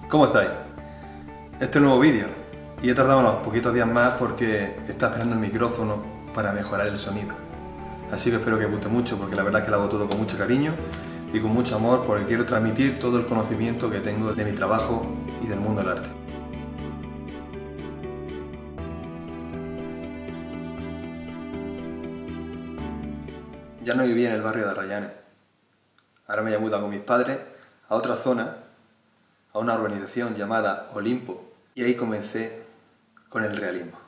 ¿Cómo estáis? Este es el nuevo vídeo y he tardado unos poquitos días más porque está esperando el micrófono para mejorar el sonido. Así que espero que os guste mucho porque la verdad es que lo hago todo con mucho cariño y con mucho amor porque quiero transmitir todo el conocimiento que tengo de mi trabajo y del mundo del arte. Ya no vivía en el barrio de Arrayanes. Ahora me he mudado con mis padres a otra zona, a una urbanización llamada Olimpo, y ahí comencé con el realismo.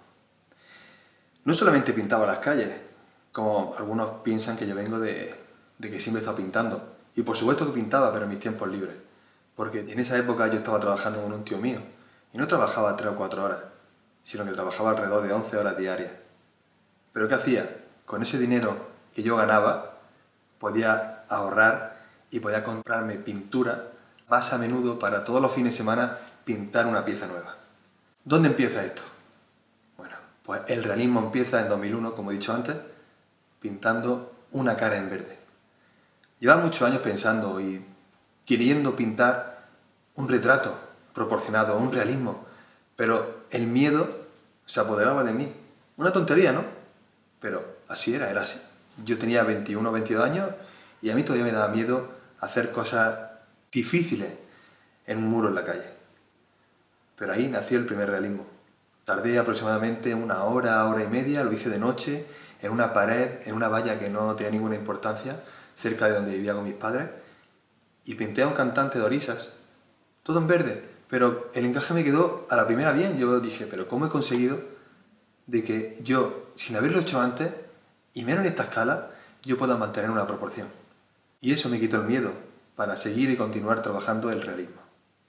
No solamente pintaba las calles, como algunos piensan que yo vengo de que siempre he estado pintando. Y por supuesto que pintaba, pero en mis tiempos libres. Porque en esa época yo estaba trabajando con un tío mío, y no trabajaba 3 o 4 horas, sino que trabajaba alrededor de 11 horas diarias. ¿Pero qué hacía? Con ese dinero que yo ganaba, podía ahorrar y podía comprarme pintura más a menudo para todos los fines de semana pintar una pieza nueva. ¿Dónde empieza esto? Bueno, pues el realismo empieza en 2001, como he dicho antes, pintando una cara en verde. Llevaba muchos años pensando y queriendo pintar un retrato proporcionado, un realismo, pero el miedo se apoderaba de mí. Una tontería, ¿no? Pero así era así. Yo tenía 21 o 22 años y a mí todavía me daba miedo hacer cosas difíciles en un muro en la calle. Pero ahí nació el primer realismo. Tardé aproximadamente una hora, hora y media, lo hice de noche, en una pared, en una valla que no tenía ninguna importancia, cerca de donde vivía con mis padres, y pinté a un cantante de orisas, todo en verde, pero el encaje me quedó a la primera bien. Yo dije, pero ¿cómo he conseguido de que yo, sin haberlo hecho antes, y menos en esta escala, yo pueda mantener una proporción? Y eso me quitó el miedo para seguir y continuar trabajando el realismo.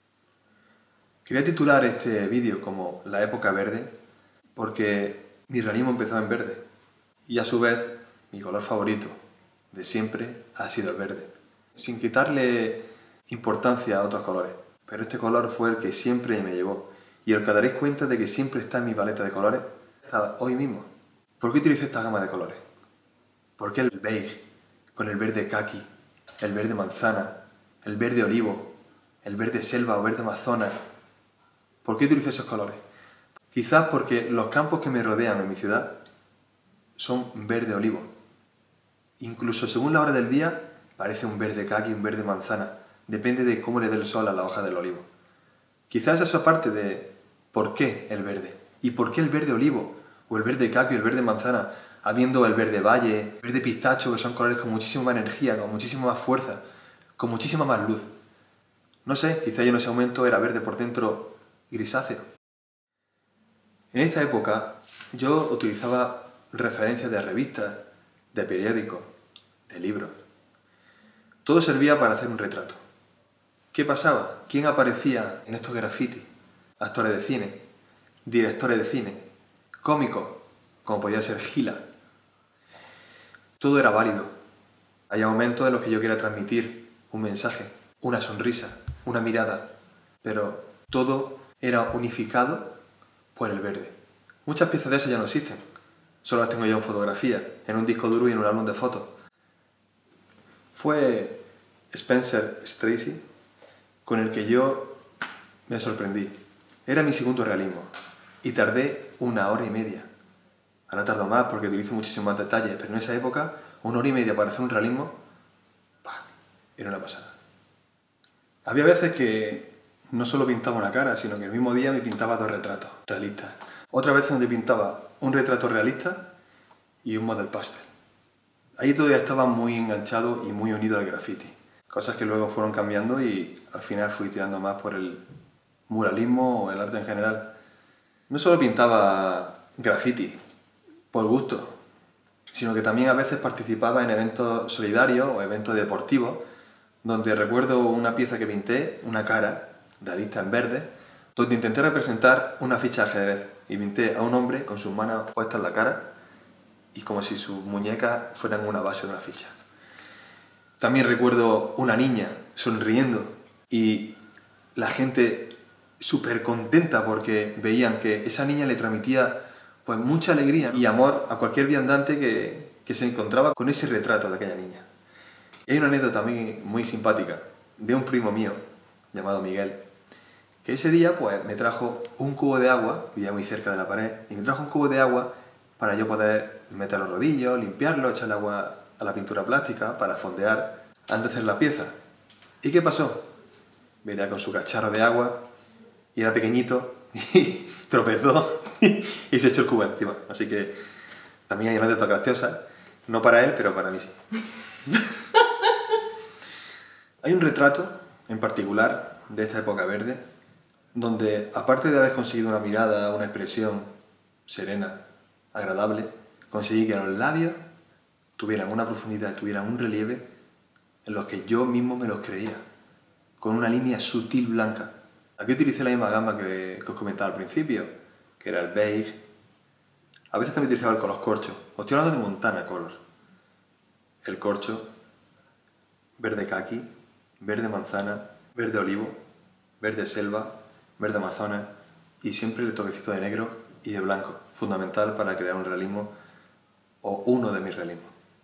Quería titular este vídeo como La época verde porque mi realismo empezó en verde y a su vez mi color favorito de siempre ha sido el verde, sin quitarle importancia a otros colores, pero este color fue el que siempre me llevó y el que daréis cuenta de que siempre está en mi paleta de colores hasta hoy mismo. ¿Por qué utilicé esta gama de colores? ¿Por qué el beige con el verde caqui, el verde manzana, el verde olivo, el verde selva o verde amazonas? ¿Por qué utilizo esos colores? Quizás porque los campos que me rodean en mi ciudad son verde olivo. Incluso según la hora del día parece un verde caqui, un verde manzana. Depende de cómo le dé el sol a la hoja del olivo. Quizás esa parte de por qué el verde y por qué el verde olivo o el verde caqui o el verde manzana, habiendo el verde valle, el verde pistacho, que son colores con muchísima más energía, con muchísima más fuerza, con muchísima más luz. No sé, quizá yo en ese momento era verde por dentro grisáceo. En esta época yo utilizaba referencias de revistas, de periódicos, de libros. Todo servía para hacer un retrato. ¿Qué pasaba? ¿Quién aparecía en estos grafitis? Actores de cine, directores de cine, cómicos, como podía ser Gila. Todo era válido. Había momentos en los que yo quería transmitir un mensaje, una sonrisa, una mirada, pero todo era unificado por el verde. Muchas piezas de esas ya no existen. Solo las tengo yo en fotografía, en un disco duro y en un álbum de fotos. Fue Spencer Stracy con el que yo me sorprendí. Era mi segundo realismo y tardé 1 hora y media. Ahora tardo más porque utilizo muchísimos más detalles, pero en esa época 1 hora y media para hacer un realismo, era una pasada. Había veces que no solo pintaba una cara, sino que el mismo día me pintaba 2 retratos realistas. Otra vez donde pintaba un retrato realista y un model pastel. Ahí todavía estaba muy enganchado y muy unido al graffiti. Cosas que luego fueron cambiando y al final fui tirando más por el muralismo o el arte en general. No solo pintaba graffiti por gusto, sino que también a veces participaba en eventos solidarios o eventos deportivos, donde recuerdo una pieza que pinté, una cara realista en verde, donde intenté representar una ficha de ajedrez y pinté a un hombre con sus manos puestas en la cara y como si sus muñecas fueran una base de una ficha. También recuerdo una niña sonriendo y la gente súper contenta porque veían que esa niña le transmitía pues mucha alegría y amor a cualquier viandante que se encontraba con ese retrato de aquella niña. Y hay una anécdota muy simpática de un primo mío llamado Miguel, Que ese día pues me trajo un cubo de agua, vivía muy cerca de la pared, y me trajo un cubo de agua para yo poder meter los rodillos, limpiarlo, echarle agua a la pintura plástica para fondear antes de hacer la pieza. ¿Y qué pasó? Venía con su cacharro de agua y era pequeñito y tropezó y se echó el cubo encima. Así que también hay anécdotas graciosas, no para él, pero para mí sí. Hay un retrato en particular de esta época verde donde, aparte de haber conseguido una mirada, una expresión serena, agradable, conseguí que los labios tuvieran una profundidad, tuvieran un relieve en los que yo mismo me los creía, con una línea sutil blanca. Aquí utilicé la misma gama que os comentaba al principio, que era el beige. A veces también utilizaba el color corcho. Os estoy hablando de Montana Color. El corcho, verde caqui, verde manzana, verde olivo, verde selva, verde amazonas y siempre el toquecito de negro y de blanco, fundamental para crear un realismo o uno de mis realismos.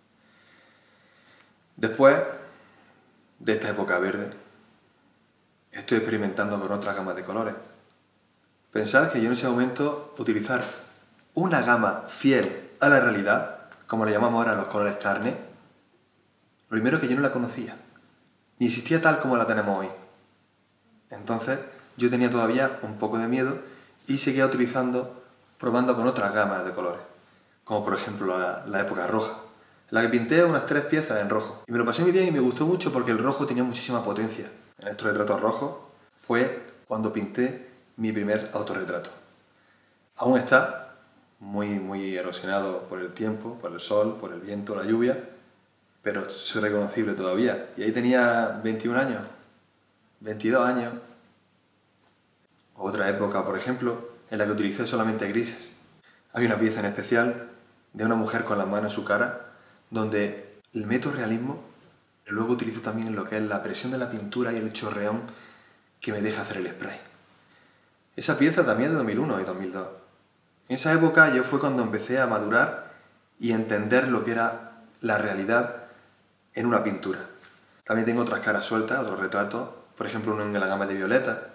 Después de esta época verde, estoy experimentando con otras gamas de colores. Pensad que yo en ese momento utilizar una gama fiel a la realidad, como le llamamos ahora los colores carne, lo primero que yo no la conocía, ni existía tal como la tenemos hoy. Entonces yo tenía todavía un poco de miedo y seguía utilizando, probando con otras gamas de colores, como por ejemplo la época roja, en la que pinté unas 3 piezas en rojo. Y me lo pasé muy bien y me gustó mucho porque el rojo tenía muchísima potencia. En estos retratos rojos fue cuando pinté mi primer autorretrato. Aún está muy erosionado por el tiempo, por el sol, por el viento, la lluvia, pero soy reconocible todavía. Y ahí tenía 21 años, 22 años. Otra época, por ejemplo, en la que utilicé solamente grises. Hay una pieza en especial de una mujer con las manos en su cara, donde el meto realismo luego utilizo también en lo que es la presión de la pintura y el chorreón que me deja hacer el spray. Esa pieza también es de 2001 y 2002. En esa época yo fue cuando empecé a madurar y a entender lo que era la realidad en una pintura. También tengo otras caras sueltas, otros retratos, por ejemplo uno en la gama de violeta.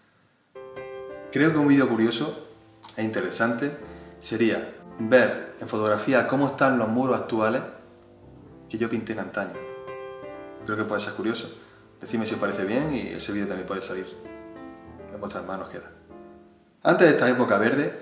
Creo que un vídeo curioso e interesante sería ver en fotografía cómo están los muros actuales que yo pinté en antaño. Creo que puede ser curioso. Decidme si os parece bien y ese vídeo también puede salir. En vuestras manos queda. Antes de esta época verde,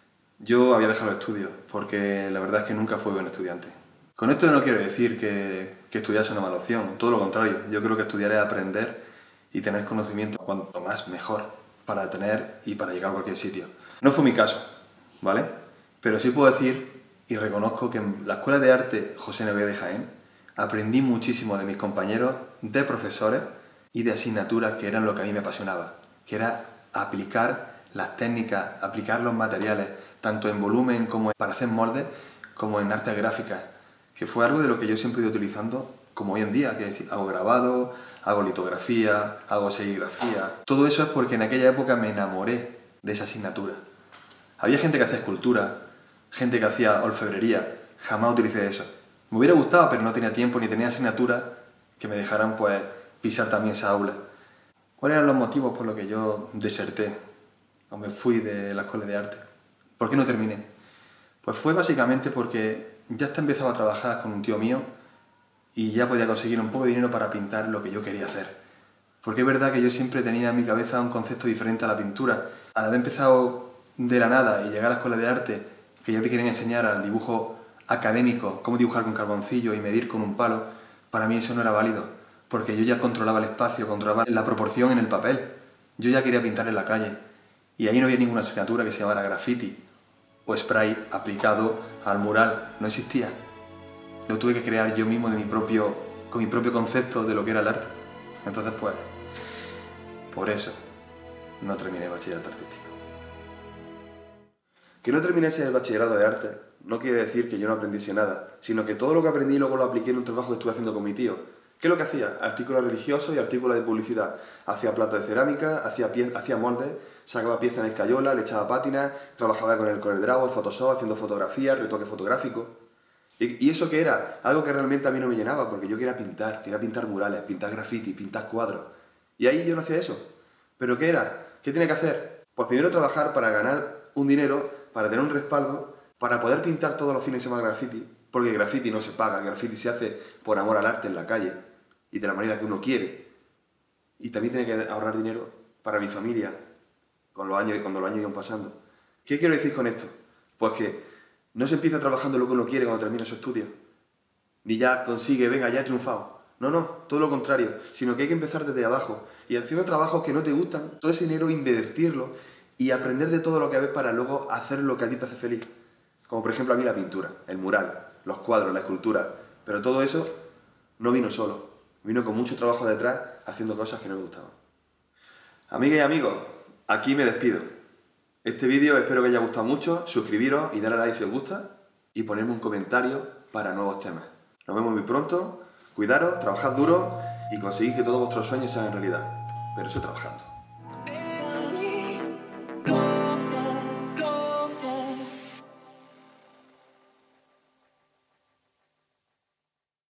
yo había dejado el estudio, porque la verdad es que nunca fui buen estudiante. Con esto no quiero decir que estudiar sea una mala opción, todo lo contrario. Yo creo que estudiar es aprender y tener conocimiento cuanto más mejor, para tener y para llegar a cualquier sitio. No fue mi caso, ¿vale? Pero sí puedo decir y reconozco que en la Escuela de Arte José Neve de Jaén aprendí muchísimo de mis compañeros, de profesores y de asignaturas que eran lo que a mí me apasionaba, que era aplicar las técnicas, aplicar los materiales, tanto en volumen como para hacer moldes, como en artes gráficas, que fue algo de lo que yo siempre he ido utilizando como hoy en día, que es, hago grabado, hago litografía, hago serigrafía. Todo eso es porque en aquella época me enamoré de esa asignatura. Había gente que hacía escultura, gente que hacía orfebrería, jamás utilicé eso. Me hubiera gustado, pero no tenía tiempo ni tenía asignaturas que me dejaran pues pisar también esa aula. ¿Cuáles eran los motivos por los que yo deserté o me fui de la escuela de arte? ¿Por qué no terminé? Pues fue básicamente porque ya empezaba a trabajar con un tío mío y ya podía conseguir un poco de dinero para pintar lo que yo quería hacer. Porque es verdad que yo siempre tenía en mi cabeza un concepto diferente a la pintura. Al haber empezado de la nada y llegar a la escuela de arte, que ya te quieren enseñar al dibujo académico, cómo dibujar con carboncillo y medir con un palo, para mí eso no era válido, porque yo ya controlaba el espacio, controlaba la proporción en el papel. Yo ya quería pintar en la calle y ahí no había ninguna asignatura que se llamara graffiti o spray aplicado al mural, no existía. Lo tuve que crear yo mismo con mi propio concepto de lo que era el arte. Entonces pues, por eso no terminé el bachillerato artístico. Que no terminase el bachillerato de arte no quiere decir que yo no aprendiese nada, sino que todo lo que aprendí luego lo apliqué en un trabajo que estuve haciendo con mi tío. ¿Qué es lo que hacía? Artículos religiosos y artículos de publicidad. Hacía platos de cerámica, hacía moldes, sacaba piezas en escayola, le echaba pátinas, trabajaba con el CorelDRAW, el Photoshop, haciendo fotografías, retoque fotográfico. ¿Y eso qué era? Algo que realmente a mí no me llenaba, porque yo quería pintar murales, pintar graffiti, pintar cuadros. Y ahí yo no hacía eso. ¿Pero qué era? ¿Qué tiene que hacer? Pues primero trabajar para ganar un dinero, para tener un respaldo, para poder pintar todos los fines de semana graffiti, porque el graffiti no se paga, el graffiti se hace por amor al arte en la calle y de la manera que uno quiere. Y también tiene que ahorrar dinero para mi familia, cuando los años iban pasando. ¿Qué quiero decir con esto? Pues que no se empieza trabajando lo que uno quiere cuando termina su estudio, ni ya consigue, venga, ya he triunfado. No, todo lo contrario, sino que hay que empezar desde abajo y haciendo trabajos que no te gustan, todo ese dinero invertirlo y aprender de todo lo que ves para luego hacer lo que a ti te hace feliz. Como por ejemplo a mí la pintura, el mural, los cuadros, la escultura. Pero todo eso no vino solo, vino con mucho trabajo detrás haciendo cosas que no me gustaban. Amigas y amigos, aquí me despido. Este vídeo espero que os haya gustado mucho, suscribiros y darle a like si os gusta y ponerme un comentario para nuevos temas. Nos vemos muy pronto, cuidaros, trabajad duro y conseguid que todos vuestros sueños sean realidad, pero eso trabajando.